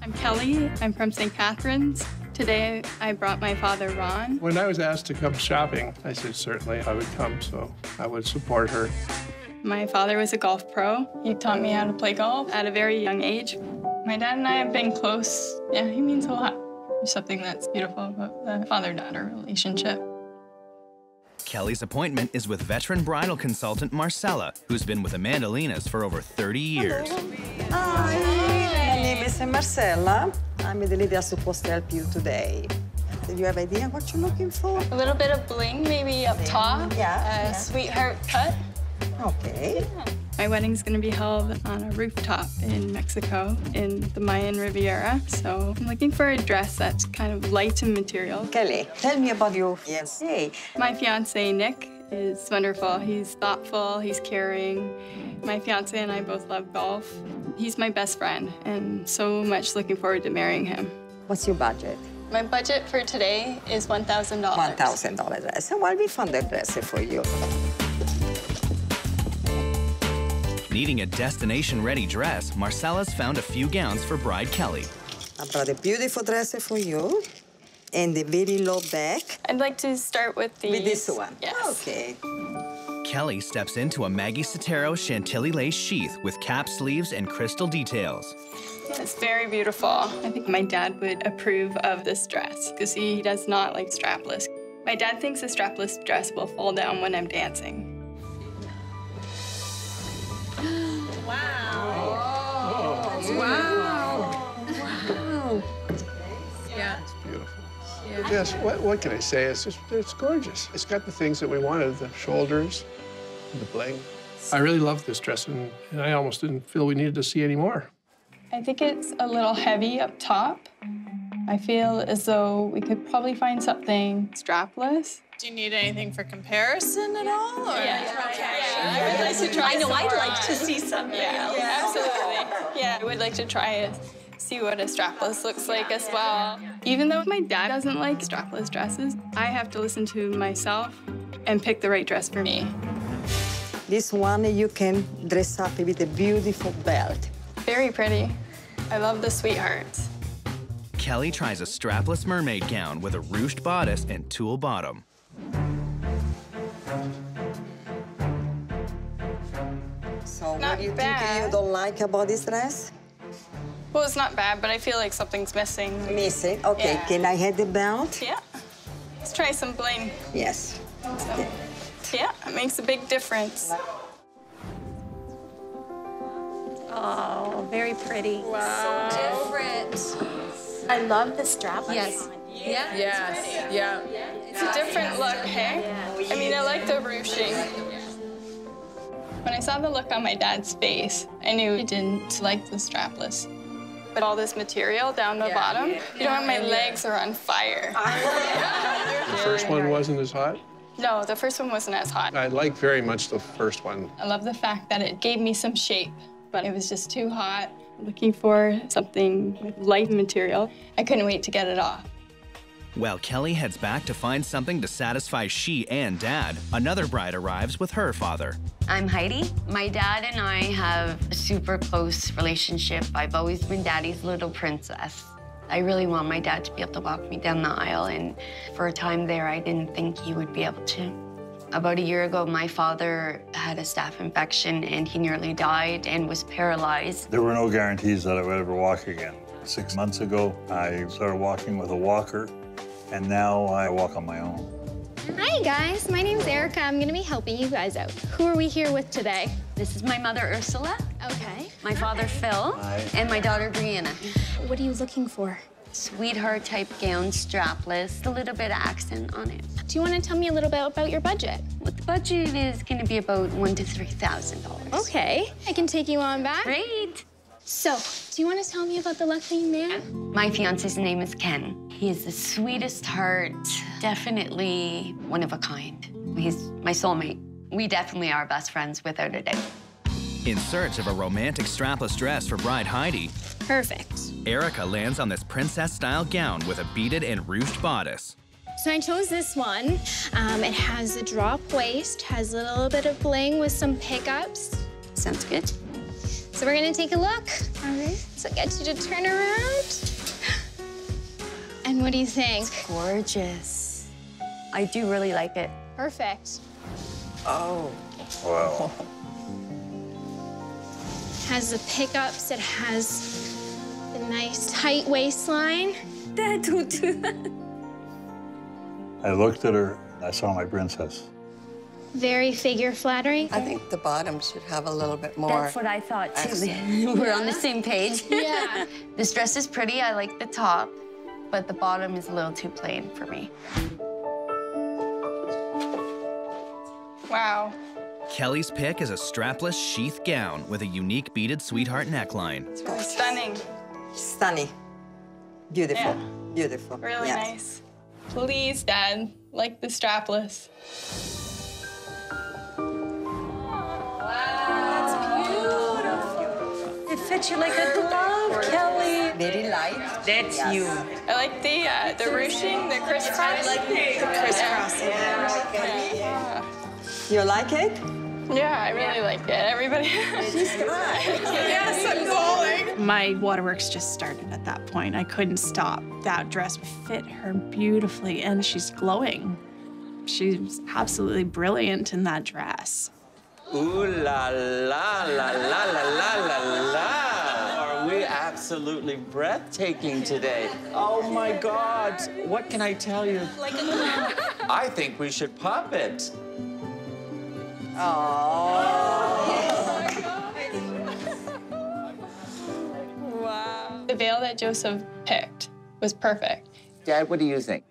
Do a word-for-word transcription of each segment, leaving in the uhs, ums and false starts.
I'm Kelly. I'm from Saint Catharines. Today, I brought my father, Ron. When I was asked to come shopping, I said certainly I would come, so I would support her. My father was a golf pro. He taught me how to play golf at a very young age. My dad and I have been close. Yeah, he means a lot. There's something that's beautiful about the father-daughter relationship. Kelly's appointment is with veteran bridal consultant Marcella, who's been with Amanda Linas for over thirty years. Hi, my name is Marcella. I'm the lady that's supposed to help you today. Do you have idea what you're looking for? A little bit of bling, maybe up top. Yeah. A yeah. sweetheart cut. Okay. Yeah. My wedding's gonna be held on a rooftop in Mexico, in the Mayan Riviera. So I'm looking for a dress that's kind of light in material. Kelly, tell me about your fiancé. My fiancé, Nick, is wonderful. He's thoughtful, he's caring. My fiancé and I both love golf. He's my best friend, and so much looking forward to marrying him. What's your budget? My budget for today is one thousand dollars. one thousand dollars dress. Well, we found a dress for you. Needing a destination-ready dress, Marcella's found a few gowns for bride Kelly. I brought a beautiful dress for you, and the very low back. I'd like to start with these. With this one? Yes. Okay. Kelly steps into a Maggie Sotero Chantilly lace sheath with cap sleeves and crystal details. It's very beautiful. I think my dad would approve of this dress because he does not like strapless. My dad thinks a strapless dress will fall down when I'm dancing. Wow. Oh. Wow. Wow. Yeah. It's beautiful. Yeah. Yes, what, what can I say? It's just, it's gorgeous. It's got the things that we wanted, the shoulders, the bling. I really love this dress, and, and I almost didn't feel we needed to see any more. I think it's a little heavy up top. I feel as though we could probably find something strapless. Do you need anything for comparison at all? Or? Yeah. Okay. Yeah. I would like to try I know some I'd more like on. to see something Yeah, else. yeah, absolutely. Yeah, I would like to try it, see what a strapless looks like as well. Even though my dad doesn't like strapless dresses, I have to listen to myself and pick the right dress for me. This one you can dress up with a beautiful belt. Very pretty. I love the sweethearts. Kelly tries a strapless mermaid gown with a ruched bodice and tulle bottom. So Not what do you bad. think you don't like about this dress? Well, it's not bad, but I feel like something's missing. Missing? Okay, Yeah. can I have the belt? Yeah. Let's try some bling. Yes. So, yeah, it makes a big difference. Oh, very pretty. Wow. So different. I love the strap. Yes. Yeah. Yes. Yeah. It's a different look, hey? I mean, I like the ruching. When I saw the look on my dad's face, I knew he didn't like the strapless. But all this material down the Yeah. bottom, you know what? My legs are on fire. The first one wasn't as hot. No, the first one wasn't as hot. I like very much the first one. I love the fact that it gave me some shape, but it was just too hot. Looking for something with light material. I couldn't wait to get it off. While Kelly heads back to find something to satisfy she and Dad, another bride arrives with her father. I'm Heidi. My dad and I have a super close relationship. I've always been Daddy's little princess. I really want my dad to be able to walk me down the aisle, and for a time there, I didn't think he would be able to. About a year ago, my father had a staph infection, and he nearly died and was paralyzed. There were no guarantees that I would ever walk again. Six months ago, I started walking with a walker, and now I walk on my own. Hi, guys. My name's Erica. I'm going to be helping you guys out. Who are we here with today? This is my mother, Ursula, Okay. my father, Phil, Hi. and my daughter, Brianna. What are you looking for? Sweetheart-type gown, strapless, a little bit of accent on it. Do you want to tell me a little bit about your budget? Well, the budget is going to be about one to three thousand dollars. Okay. I can take you on back. Great. So, do you want to tell me about the lucky man? My fiance's name is Ken. He is the sweetest heart, definitely one of a kind. He's my soulmate. We definitely are best friends without a doubt. In search of a romantic strapless dress for bride Heidi, Perfect. Erica lands on this princess-style gown with a beaded and ruched bodice. So I chose this one. Um, it has a drop waist, has a little bit of bling with some pickups. Sounds good. So we're gonna take a look. All right. So get you to turn around. What do you think? Gorgeous. I do really like it. Perfect. Oh. Wow. Has the pickups, it has the nice tight waistline. Dad, don't do that. I looked at her, and I saw my princess. Very figure flattering. I think the bottom should have a little bit more. That's what I thought, too. We're on the same page. Yeah. This dress is pretty. I like the top, but the bottom is a little too plain for me. Wow. Kelly's pick is a strapless sheath gown with a unique beaded sweetheart neckline. Stunning. Stunning. Beautiful. Yeah. Beautiful. Really Yes. nice. Please, Dad, like the strapless. It fits you like a glove, Kelly. Very light. That's Yes. you. I like the uh, the ruching, the crisscross. The crisscross. Yeah. You like it? Yeah, I really like it. Everybody. She's right. Yes, I'm going. My waterworks just started at that point. I couldn't stop. That dress fit her beautifully, and she's glowing. She's absolutely brilliant in that dress. Ooh la la la la la la la la. Are we absolutely breathtaking today? Oh my God, what can I tell you? Like a clown. I think we should pop it. Wow. The veil that Joseph picked was perfect. Dad, what do you think?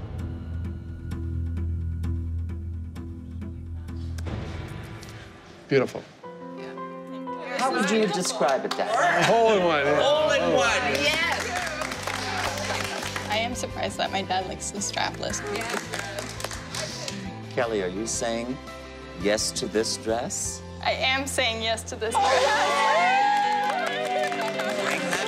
Beautiful. How would you describe it, Dad? A hole in one. Yeah. All in one. Yes. I am surprised that my dad likes the strapless. Kelly, are you saying yes to this dress? I am saying yes to this dress. Ring that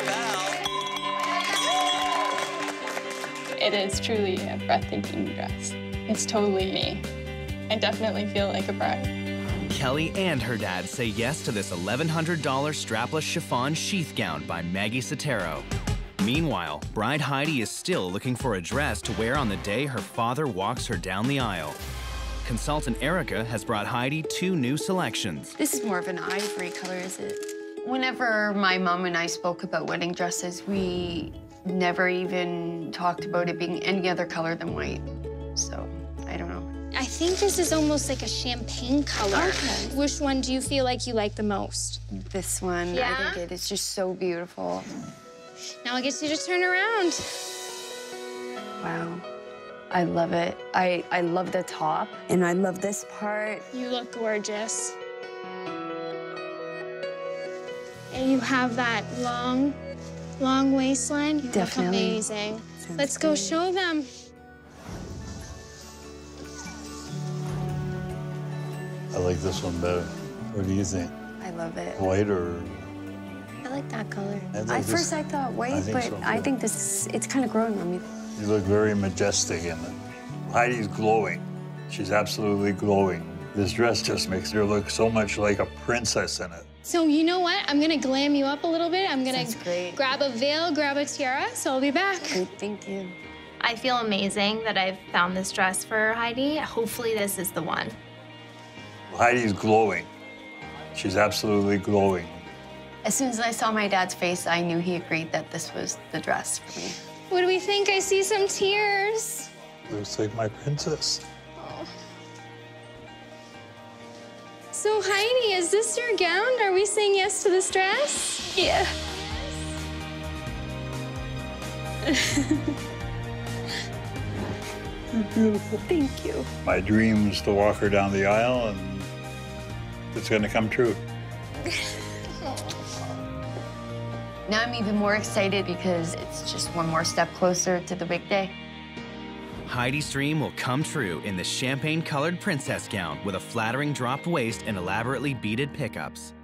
bell. It is truly a breathtaking dress. It's totally me. I definitely feel like a bride. Kelly and her dad say yes to this eleven hundred dollar strapless chiffon sheath gown by Maggie Sotero. Meanwhile, bride Heidi is still looking for a dress to wear on the day her father walks her down the aisle. Consultant Erica has brought Heidi two new selections. This is more of an ivory color, is it? Whenever my mom and I spoke about wedding dresses, we never even talked about it being any other color than white. So, I don't know. I think this is almost like a champagne color. Okay. Which one do you feel like you like the most? This one, Yeah? I think it is just so beautiful. Now I get you to turn around. Wow. I love it. I, I love the top, and I love this part. You look gorgeous. And you have that long, long waistline. You Definitely. look amazing. Sounds Let's go great. show them. I like this one better. What do you think? I love it. White or? I like that color. I think At this- first, I thought white, I think but so, I too. think this, it's kind of growing on me. You look very majestic in it. Heidi's glowing. She's absolutely glowing. This dress just makes her look so much like a princess in it. So you know what? I'm gonna glam you up a little bit. I'm gonna Sounds great. grab a veil, grab a tiara, so I'll be back. Great, thank you. I feel amazing that I've found this dress for Heidi. Hopefully this is the one. Heidi's glowing. She's absolutely glowing. As soon as I saw my dad's face, I knew he agreed that this was the dress for me. What do we think? I see some tears. Looks like my princess. So Heidi, is this your gown? Are we saying yes to this dress? Yeah. Beautiful. Thank you. My dream is to walk her down the aisle, and it's gonna come true. Now I'm even more excited because it's just one more step closer to the big day. Heidi's dream will come true in the champagne-colored princess gown with a flattering dropped waist and elaborately beaded pickups.